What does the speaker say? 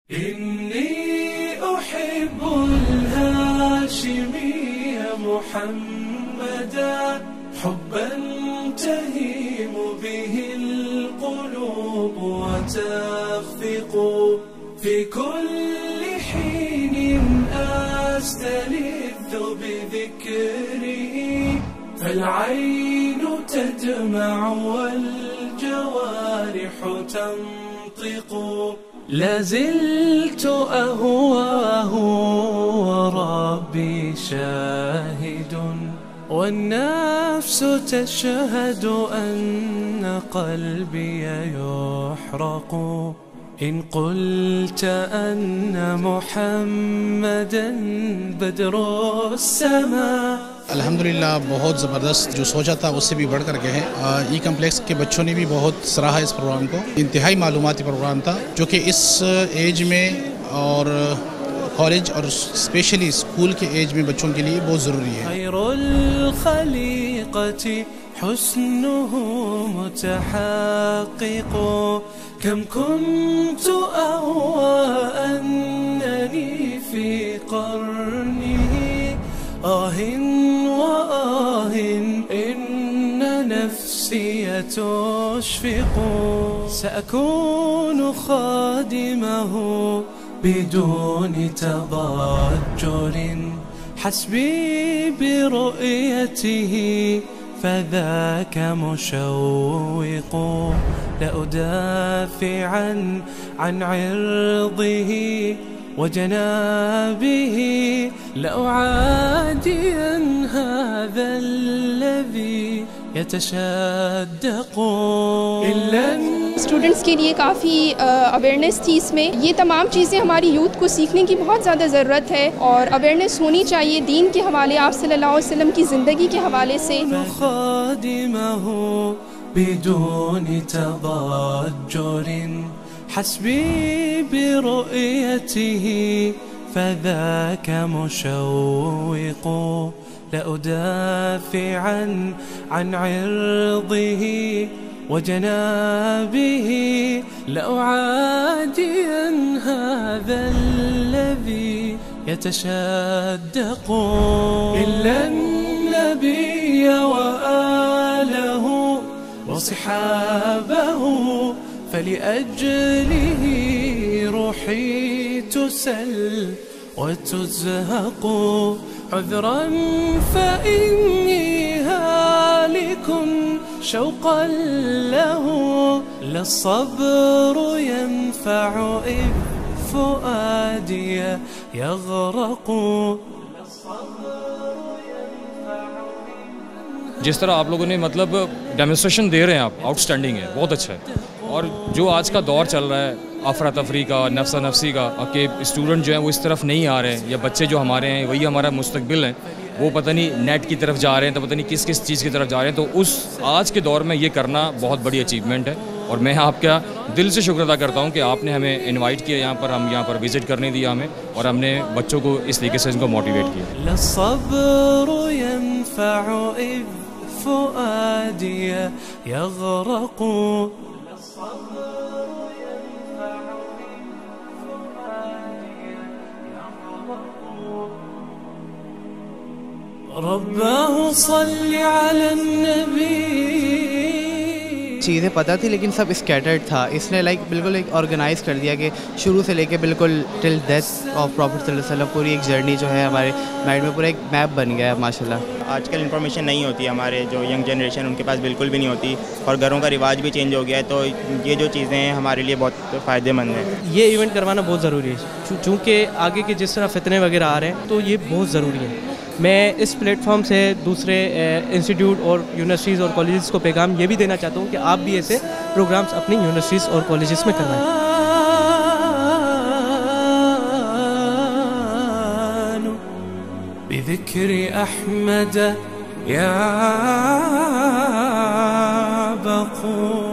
إني أحب الهاشمي محمدا حبا تهيم به القلوب وتخفق في كل حين أستلذ بذكره فالعين تدمع والجوارح تنطق لازلت أهواه وربي شاهد والنفس تشهد أن قلبي يحرق إن قلت أن محمدا بدر السماء। अल्हम्दुलिल्लाह बहुत ज़बरदस्त जो सोचा था उससे भी बढ़ कर के हैं। ई कम्प्लेक्स के बच्चों ने भी बहुत सराहा इस प्रोग्राम को। इंतहाई मालूमाती प्रोग्राम था जो कि इस एज में और कॉलेज और स्पेशली स्कूल के एज में बच्चों के लिए बहुत ज़रूरी है। खैरुल खलीक़ति हुस्नुहु मुतहक़्क़िक़ कम कुन्तु अहवा अन्ननी फी क़र्निही आहिन وآه إن نفسي تشفق سأكون خادمه بدون تضجر حسبي برؤيته فذاك مشوق لأدافعا عن عرضه وجنابه لأعاديا هذا الذي يتشدق स्टूडेंट्स के लिए काफ़ी अवेयरनेस थी इसमें। ये तमाम चीज़ें हमारी यूथ को सीखने की बहुत ज़्यादा ज़रूरत है और अवेयरनेस होनी चाहिए दीन के हवाले, आप सल्लल्लाहु अलैहि वसल्लम की ज़िंदगी के हवाले से। حسبي برؤيته فذاك مشوق لأدافعا عن عرضه وجنابه لأعاديا هذا الذي يتشدق إلا النبي وآله وصحابه فلأجله روحي تسل وتزهق عذرا فإني هالك شوقا له للصبر ينفع إذ فؤادي يغرق। जिस तरह आप लोगों ने मतलब डेमोन्स्ट्रेशन दे रहे हैं आप, आउटस्टैंडिंग है, बहुत अच्छा है। और जो आज का दौर चल रहा है अफरा तफरी का, नफ्सा नफसी का, कि स्टूडेंट जो हैं वो इस तरफ नहीं आ रहे हैं, या बच्चे जो हमारे हैं वही हमारा मुस्तकबिल है, वो पता नहीं नेट की तरफ जा रहे हैं तो पता नहीं किस किस चीज़ की तरफ जा रहे हैं। तो उस आज के दौर में ये करना बहुत बड़ी अचीवमेंट है और मैं आपका दिल से शुक्र अदा करता हूँ कि आपने हमें इन्वाइट किया यहाँ पर, हम यहाँ पर विज़िट करने दिया हमें और हमने बच्चों को इस तरीके से इनको मोटिवेट किया। रब्बहु सल्ली अला नबी। चीज़ें पता थी लेकिन सब स्कैटर्ड था, इसने बिल्कुल एक ऑर्गेनाइज़ कर दिया कि शुरू से लेके बिल्कुल टिल डेथ ऑफ प्रॉफिट सल्लल्लाहु अलैहि वसल्लम पूरी एक जर्नी जो है हमारे माइंड में पूरा एक मैप बन गया है माशाल्लाह। आजकल इन्फॉर्मेशन नहीं होती, हमारे जो यंग जनरेशन उनके पास बिल्कुल भी नहीं होती और घरों का रिवाज भी चेंज हो गया है। तो ये जो चीज़ें हैं हमारे लिए बहुत फ़ायदेमंद हैं। ये इवेंट करवाना बहुत ज़रूरी है चूँकि आगे के जिस तरह फितने वगैरह आ रहे हैं तो ये बहुत ज़रूरी है। मैं इस प्लेटफॉर्म से दूसरे इंस्टीट्यूट और यूनिवर्सिटीज़ और कॉलेजेस को पैगाम ये भी देना चाहता हूँ कि आप भी ऐसे प्रोग्राम्स अपनी यूनिवर्सिटीज़ और कॉलेजेस में करवाएं। بذكر أحمد يا بقول